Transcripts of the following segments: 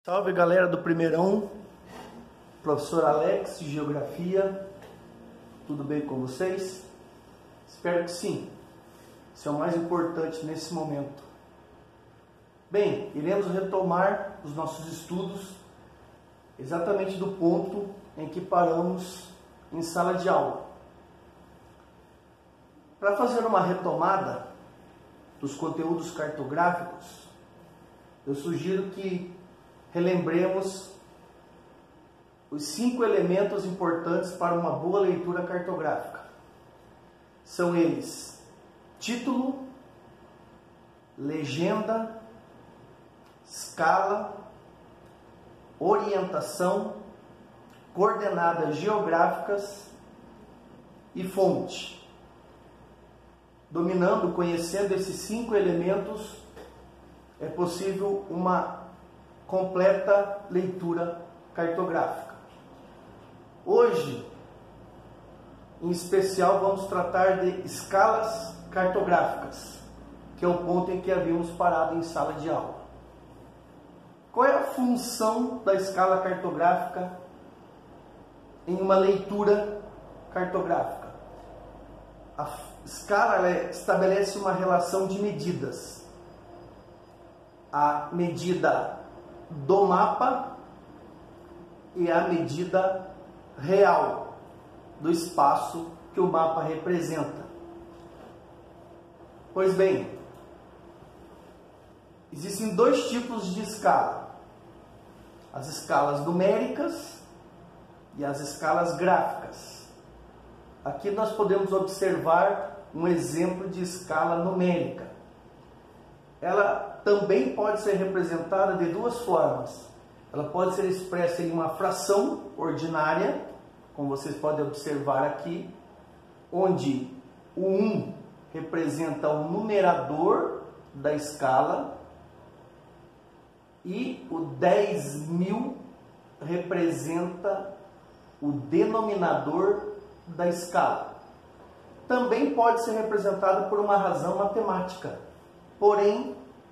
Salve galera do primeirão, professor Alex de Geografia, tudo bem com vocês? Espero que sim, isso é o mais importante nesse momento. Bem, iremos retomar os nossos estudos exatamente do ponto em que paramos em sala de aula. Para fazer uma retomada dos conteúdos cartográficos, eu sugiro que relembremos os 5 elementos importantes para uma boa leitura cartográfica. São eles: título, legenda, escala, orientação, coordenadas geográficas e fonte. Dominando, conhecendo esses 5 elementos, é possível uma completa leitura cartográfica. Hoje, em especial, vamos tratar de escalas cartográficas, que é o ponto em que havíamos parado em sala de aula. Qual é a função da escala cartográfica em uma leitura cartográfica? A escala estabelece uma relação de medidas. A medida do mapa e a medida real do espaço que o mapa representa. Pois bem, existem 2 tipos de escala: as escalas numéricas e as escalas gráficas. Aqui nós podemos observar um exemplo de escala numérica. Ela também pode ser representada de 2 formas. Ela pode ser expressa em uma fração ordinária, como vocês podem observar aqui, onde o 1 representa o numerador da escala e o 10.000 representa o denominador da escala. Também pode ser representada por uma razão matemática, porém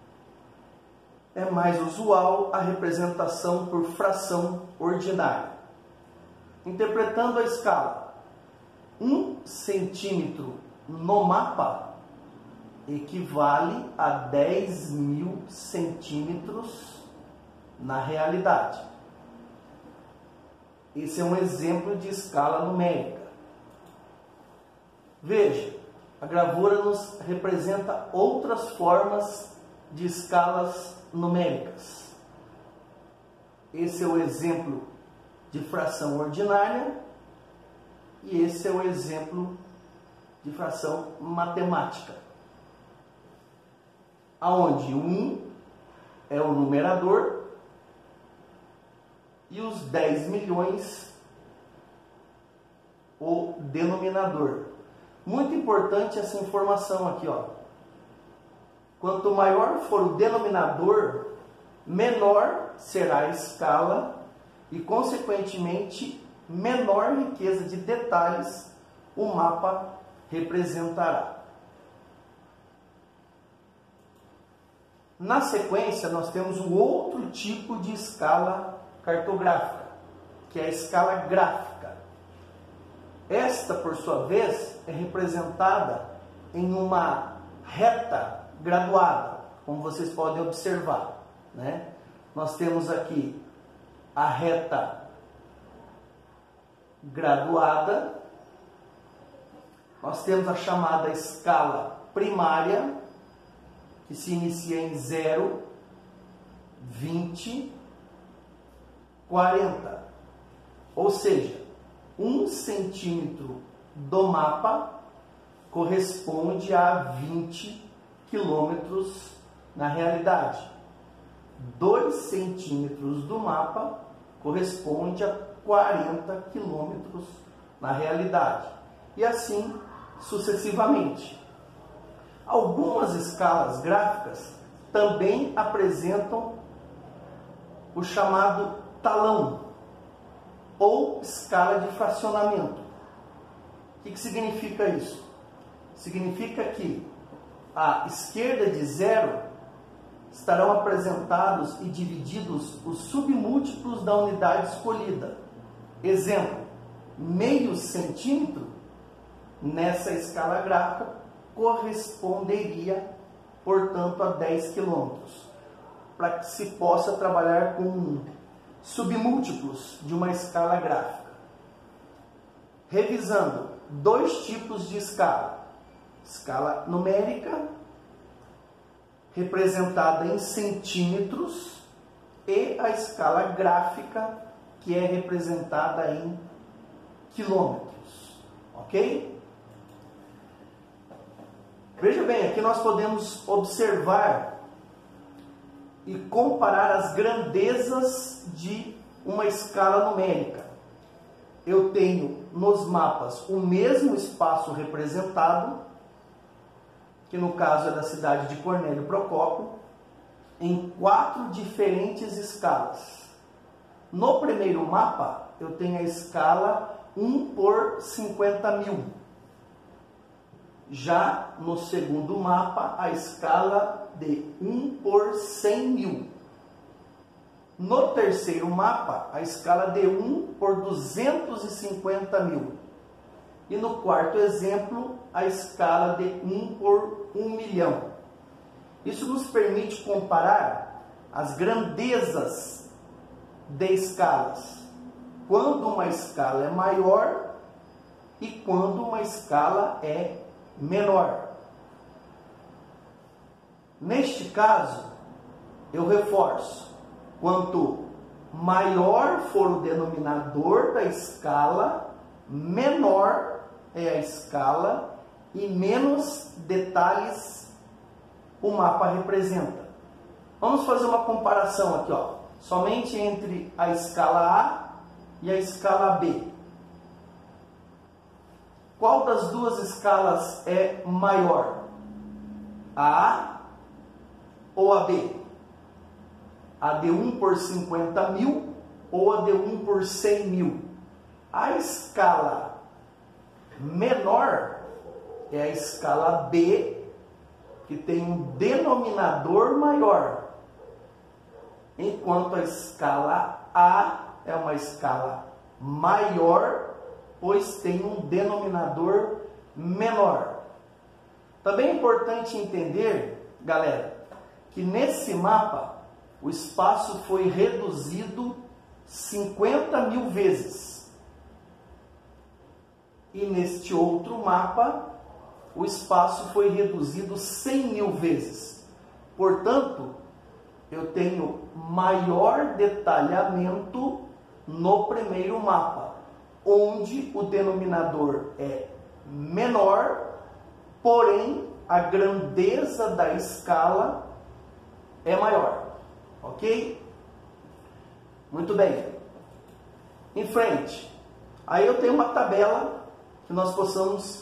é mais usual a representação por fração ordinária. Interpretando a escala, 1 centímetro no mapa equivale a 10.000 centímetros na realidade. Esse é um exemplo de escala numérica. Veja, a gravura nos representa outras formas de escalas numéricas. Esse é o exemplo de fração ordinária e esse é o exemplo de fração matemática, aonde 1 é o numerador e os 10 milhões o denominador. Muito importante essa informação aqui, ó. Quanto maior for o denominador, menor será a escala e, consequentemente, menor riqueza de detalhes o mapa representará. Na sequência, nós temos um outro tipo de escala cartográfica, que é a escala gráfica. Esta, por sua vez, é representada em uma reta graduada, como vocês podem observar, né? Nós temos aqui a reta graduada, nós temos a chamada escala primária, que se inicia em 0, 20, 40, ou seja, 1 centímetro do mapa corresponde a 20 quilômetros na realidade. 2 centímetros do mapa corresponde a 40 quilômetros na realidade. E assim sucessivamente. Algumas escalas gráficas também apresentam o chamado talão ou escala de fracionamento. O que significa isso? Significa que a esquerda de 0 estarão apresentados e divididos os submúltiplos da unidade escolhida. Exemplo, meio centímetro, nessa escala gráfica, corresponderia, portanto, a 10 quilômetros, para que se possa trabalhar com submúltiplos de uma escala gráfica. Revisando, dois tipos de escala. Escala numérica, representada em centímetros, e a escala gráfica, que é representada em quilômetros. Ok? Veja bem, aqui nós podemos observar e comparar as grandezas de uma escala numérica. Eu tenho nos mapas o mesmo espaço representado, que no caso é da cidade de Cornélio Procópio, em 4 diferentes escalas. No primeiro mapa, eu tenho a escala 1 por 50 mil. Já no segundo mapa, a escala de 1 por 100 mil. No terceiro mapa, a escala de 1 por 250 mil. E no quarto exemplo, a escala de 1 por 1 milhão. Isso nos permite comparar as grandezas de escalas, quando uma escala é maior e quando uma escala é menor. Neste caso, eu reforço, quanto maior for o denominador da escala, menor é a escala e menos detalhes o mapa representa. Vamos fazer uma comparação aqui, ó, somente entre a escala A e a escala B. Qual das duas escalas é maior? A A ou a B? A de 1 por 50 mil ou a de 1 por 100 mil? A escala menor é a escala B, que tem um denominador maior, enquanto a escala A é uma escala maior, pois tem um denominador menor. Também é importante entender, galera, que nesse mapa o espaço foi reduzido 50 mil vezes. E neste outro mapa, o espaço foi reduzido 100 mil vezes. Portanto, eu tenho maior detalhamento no primeiro mapa, onde o denominador é menor, porém a grandeza da escala é maior. Ok? Muito bem. Em frente. Aí eu tenho uma tabela que nós possamos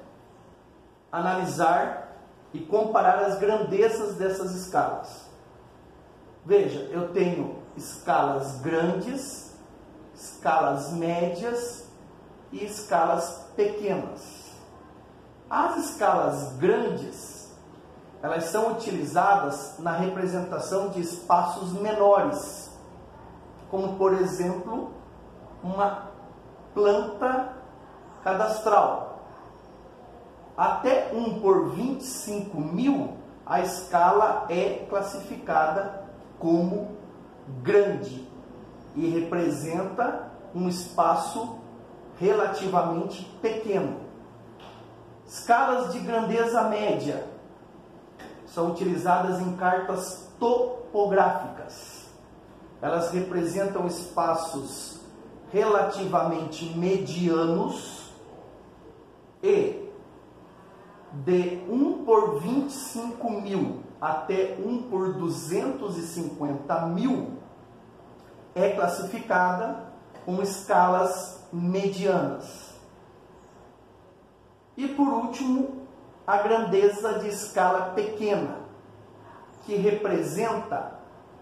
analisar e comparar as grandezas dessas escalas. Veja, eu tenho escalas grandes, escalas médias e escalas pequenas. As escalas grandes, elas são utilizadas na representação de espaços menores, como por exemplo, uma planta cadastral. Até 1 por 25 mil, a escala é classificada como grande e representa um espaço relativamente pequeno. Escalas de grandeza média são utilizadas em cartas topográficas. Elas representam espaços relativamente medianos e de 1 por 25 mil até 1 por 250 mil é classificada como escalas medianas. E por último, a grandeza de escala pequena, que representa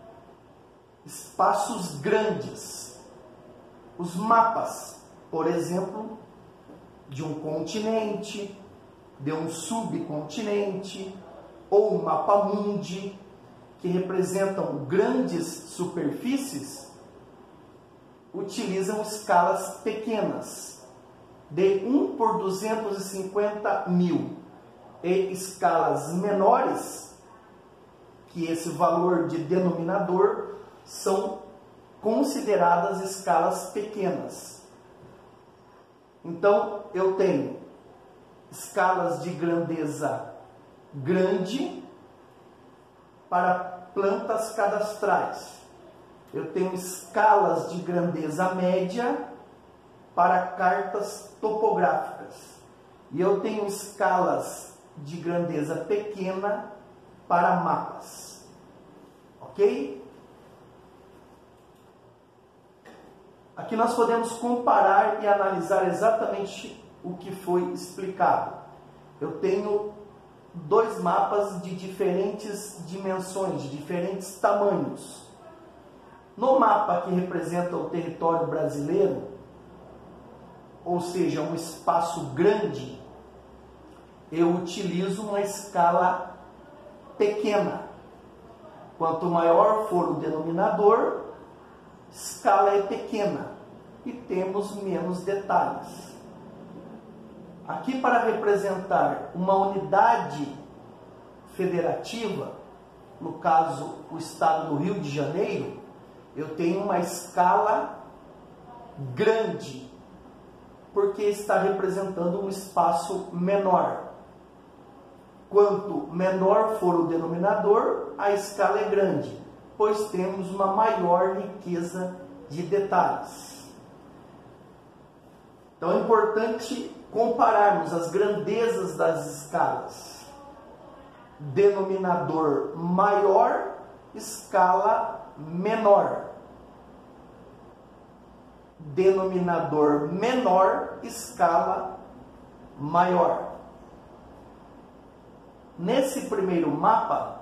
espaços grandes. Os mapas, por exemplo, de um continente, de um subcontinente, ou um mapa mundi, que representam grandes superfícies utilizam escalas pequenas, de 1 por 250 mil, e escalas menores, que esse valor de denominador, são consideradas escalas pequenas. Então, eu tenho escalas de grandeza grande para plantas cadastrais. Eu tenho escalas de grandeza média para cartas topográficas. E eu tenho escalas de grandeza pequena para mapas. Ok? Aqui nós podemos comparar e analisar exatamente o que foi explicado. Eu tenho dois mapas de diferentes dimensões, de diferentes tamanhos. No mapa que representa o território brasileiro, ou seja, um espaço grande, eu utilizo uma escala pequena. Quanto maior for o denominador, escala é pequena e temos menos detalhes. Aqui, para representar uma unidade federativa, no caso o estado do Rio de Janeiro, eu tenho uma escala grande, porque está representando um espaço menor. Quanto menor for o denominador, a escala é grande, pois temos uma maior riqueza de detalhes. Então é importante compararmos as grandezas das escalas. Denominador maior, escala menor. Denominador menor, escala maior. Nesse primeiro mapa,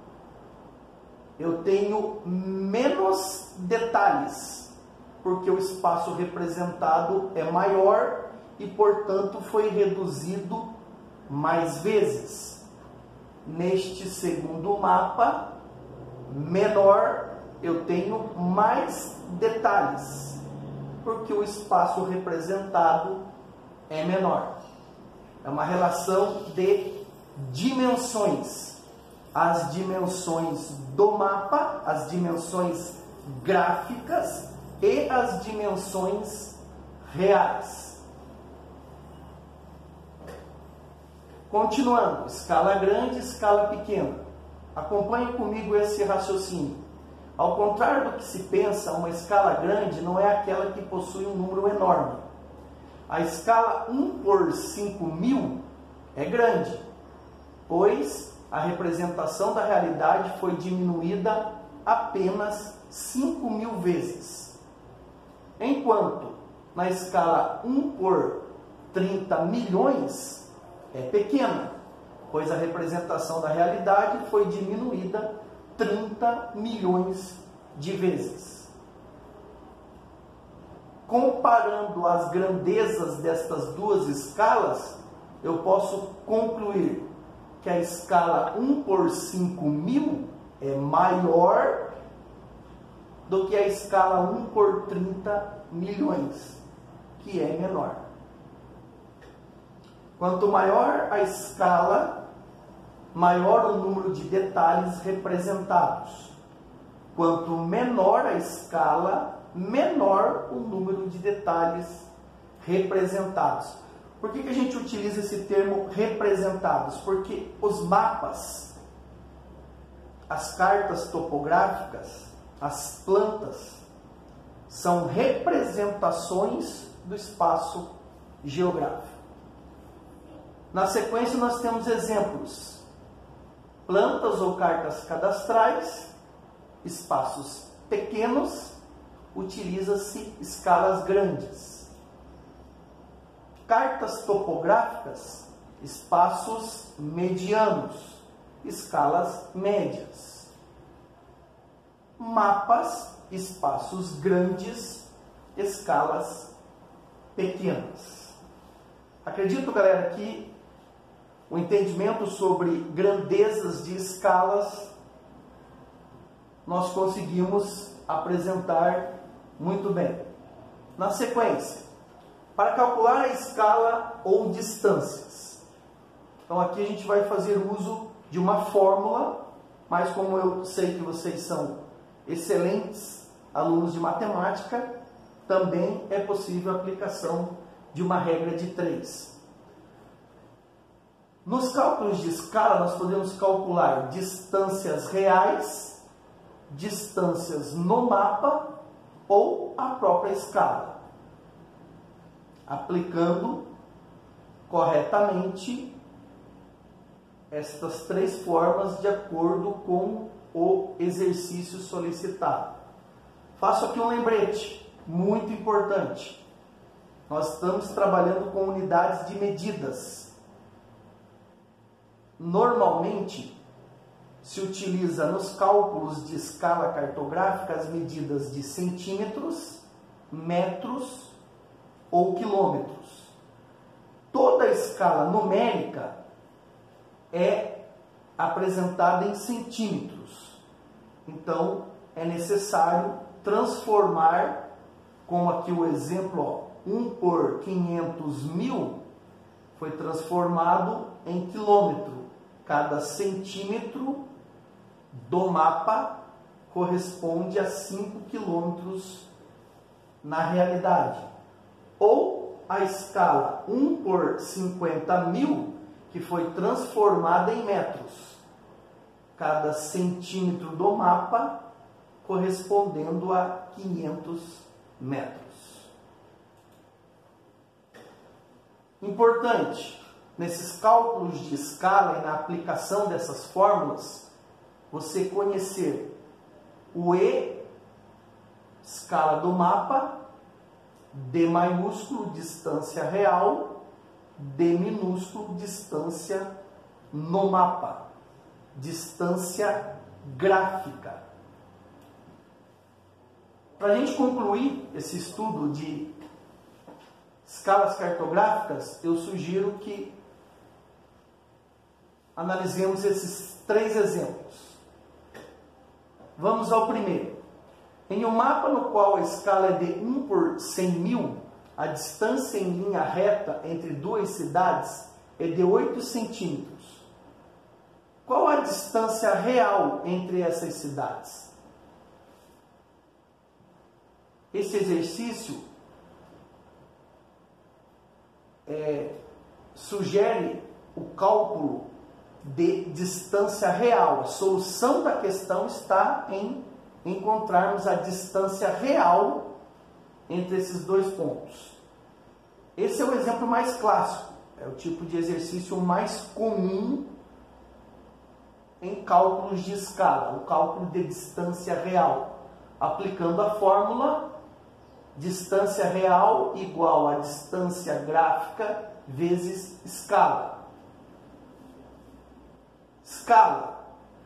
eu tenho menos detalhes, porque o espaço representado é maior e, portanto, foi reduzido mais vezes. Neste segundo mapa, menor, eu tenho mais detalhes, porque o espaço representado é menor. É uma relação de dimensões. As dimensões do mapa, as dimensões gráficas e as dimensões reais. Continuando, escala grande, escala pequena. Acompanhe comigo esse raciocínio. Ao contrário do que se pensa, uma escala grande não é aquela que possui um número enorme. A escala 1 por 5.000 é grande, pois a representação da realidade foi diminuída apenas 5.000 vezes. Enquanto na escala 1 por 30 milhões é pequena, pois a representação da realidade foi diminuída 30 milhões de vezes. Comparando as grandezas destas duas escalas, eu posso concluir que a escala 1 por 5.000 é maior do que a escala 1 por 30 milhões, que é menor. Quanto maior a escala, maior o número de detalhes representados. Quanto menor a escala, menor o número de detalhes representados. Por que a gente utiliza esse termo representados? Porque os mapas, as cartas topográficas, as plantas, são representações do espaço geográfico. Na sequência, nós temos exemplos. Plantas ou cartas cadastrais, espaços pequenos, utiliza-se escalas grandes. Cartas topográficas, espaços medianos, escalas médias. Mapas, espaços grandes, escalas pequenas. Acredito, galera, que o entendimento sobre grandezas de escalas nós conseguimos apresentar muito bem. Na sequência, para calcular a escala ou distâncias. Então aqui a gente vai fazer uso de uma fórmula, mas como eu sei que vocês são excelentes alunos de matemática, também é possível a aplicação de uma regra de 3. Nos cálculos de escala, nós podemos calcular distâncias reais, distâncias no mapa ou a própria escala, aplicando corretamente estas 3 formas de acordo com o exercício solicitado. Faço aqui um lembrete muito importante. Nós estamos trabalhando com unidades de medidas. Normalmente, se utiliza nos cálculos de escala cartográfica as medidas de centímetros, metros ou quilômetros. Toda a escala numérica é apresentada em centímetros. Então, é necessário transformar, como aqui o exemplo, 1 por 500.000 foi transformado em quilômetro. Cada centímetro do mapa corresponde a 5 quilômetros na realidade. Ou a escala 1 por 50.000, que foi transformada em metros. Cada centímetro do mapa correspondendo a 500 metros. Importante, nesses cálculos de escala e na aplicação dessas fórmulas, você conhecer o E, escala do mapa, D maiúsculo, distância real, D minúsculo, distância no mapa, distância gráfica. Para a gente concluir esse estudo de escalas cartográficas, eu sugiro que analisemos esses 3 exemplos. Vamos ao primeiro. Em um mapa no qual a escala é de 1 por 100.000, a distância em linha reta entre 2 cidades é de 8 centímetros. Qual a distância real entre essas cidades? Esse exercício sugere o cálculo de distância real. A solução da questão está em encontrarmos a distância real entre esses 2 pontos. Esse é o exemplo mais clássico, é o tipo de exercício mais comum em cálculos de escala, o cálculo de distância real, aplicando a fórmula distância real igual a distância gráfica vezes escala. Escala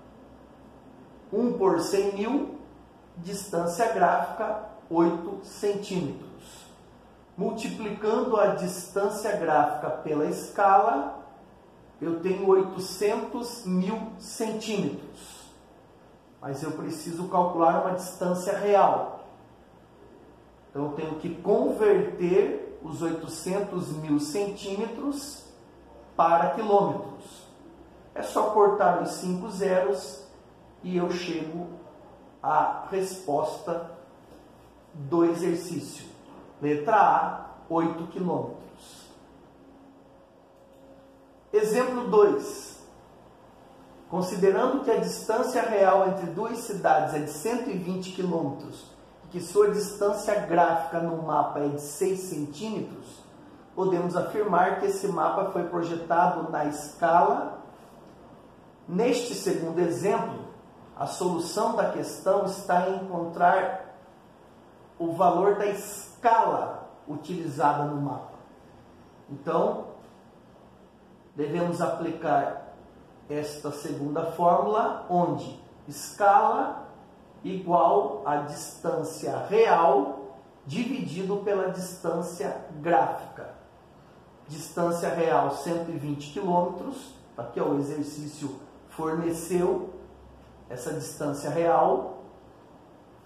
1 por 100.000, distância gráfica 8 centímetros. Multiplicando a distância gráfica pela escala, eu tenho 800.000 centímetros. Mas eu preciso calcular uma distância real. Então eu tenho que converter os 800.000 centímetros para quilômetros. É só cortar os 5 zeros e eu chego à resposta do exercício. Letra A, 8 quilômetros. Exemplo 2. Considerando que a distância real entre 2 cidades é de 120 quilômetros e que sua distância gráfica no mapa é de 6 centímetros, podemos afirmar que esse mapa foi projetado na escala. Neste segundo exemplo, a solução da questão está em encontrar o valor da escala utilizada no mapa. Então, devemos aplicar esta segunda fórmula, onde escala igual a distância real dividido pela distância gráfica. Distância real 120 quilômetros, aqui ó, o exercício forneceu essa distância real,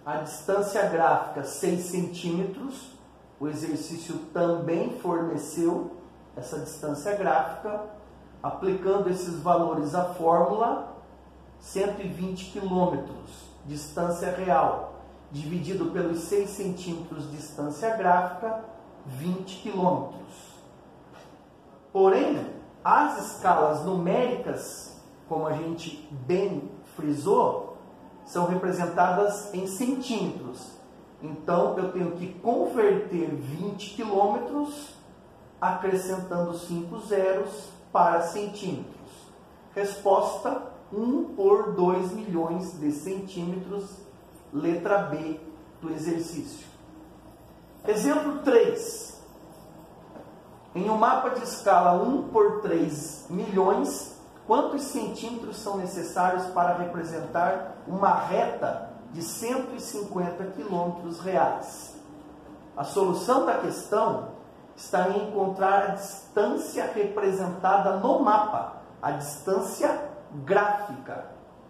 a distância gráfica 6 centímetros. O exercício também forneceu essa distância gráfica. Aplicando esses valores à fórmula, 120 quilômetros, distância real, dividido pelos 6 centímetros distância gráfica, 20 quilômetros. Porém, as escalas numéricas, como a gente bem frisou, são representadas em centímetros. Então, eu tenho que converter 20 quilômetros, acrescentando 5 zeros para centímetros. Resposta: 1 por 2 milhões de centímetros, letra B do exercício. Exemplo 3. Em um mapa de escala 1 por 3 milhões, quantos centímetros são necessários para representar uma reta de 150 quilômetros reais? A solução da questão está em encontrar a distância representada no mapa, a distância gráfica.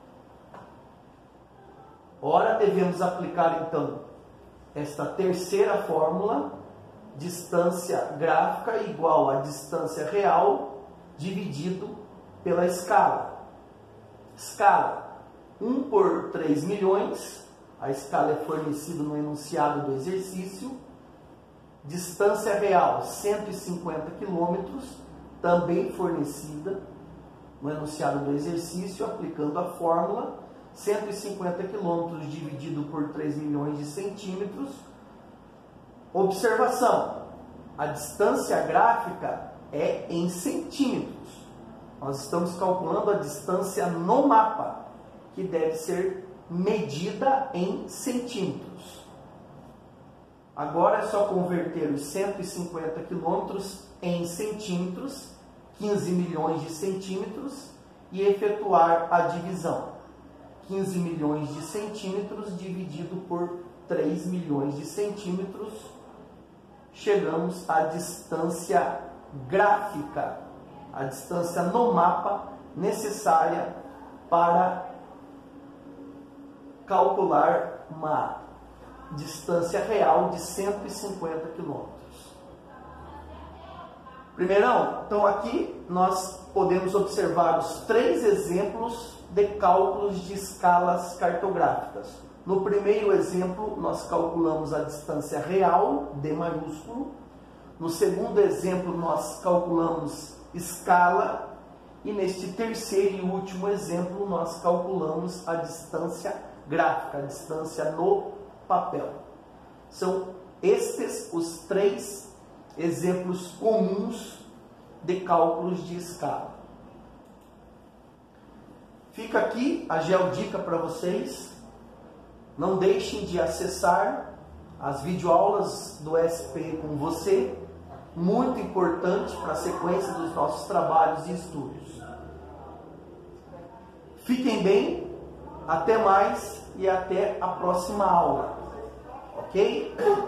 Ora, devemos aplicar então esta terceira fórmula: distância gráfica igual a distância real dividido pela escala. Escala 1 por 3 milhões, a escala é fornecida no enunciado do exercício. Distância real 150 quilômetros, também fornecida no enunciado do exercício, aplicando a fórmula. 150 quilômetros dividido por 3 milhões de centímetros. Observação: a distância gráfica é em centímetros. Nós estamos calculando a distância no mapa, que deve ser medida em centímetros. Agora é só converter os 150 quilômetros em centímetros, 15 milhões de centímetros, e efetuar a divisão. 15 milhões de centímetros dividido por 3 milhões de centímetros, chegamos à distância gráfica, a distância no mapa necessária para calcular uma distância real de 150 quilômetros. Primeirão, então aqui nós podemos observar os 3 exemplos de cálculos de escalas cartográficas. No primeiro exemplo, nós calculamos a distância real, D maiúsculo. No segundo exemplo, nós calculamos escala. E neste terceiro e último exemplo, nós calculamos a distância gráfica, a distância no papel. São estes os 3 exemplos comuns de cálculos de escala. Fica aqui a geodica para vocês. Não deixem de acessar as videoaulas do SP com você, muito importante para a sequência dos nossos trabalhos e estudos. Fiquem bem, até mais e até a próxima aula, ok?